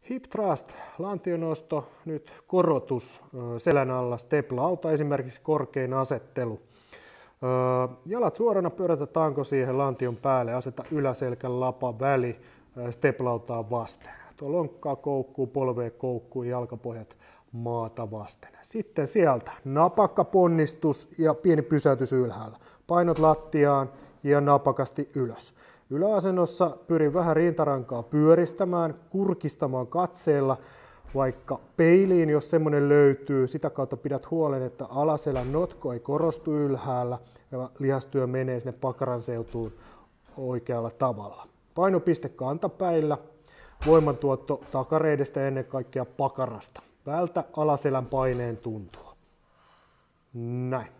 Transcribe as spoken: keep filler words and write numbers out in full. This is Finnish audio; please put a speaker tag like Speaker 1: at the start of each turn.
Speaker 1: Hip thrust, lantionosto, nyt korotus selän alla, step-lauta esimerkiksi korkein asettelu. Jalat suorana, pyörätä tanko siihen lantion päälle, aseta yläselkän lapa väli step-lautaa vasten. Tuo lonkkaa koukkuu, polvea koukkuu, jalkapohjat maata vasten. Sitten sieltä napakka ponnistus ja pieni pysäytys ylhäällä. Painot lattiaan ja napakasti ylös. Yläasennossa pyrin vähän rintarankaa pyöristämään, kurkistamaan katseella vaikka peiliin, jos semmoinen löytyy. Sitä kautta pidät huolen, että alaselän notko ei korostu ylhäällä ja lihastyö menee sinne pakaran seutuun oikealla tavalla. Painopiste kantapäillä, voimantuotto takareidestä ja ennen kaikkea pakarasta. Vältä alaselän paineen tuntua. Näin.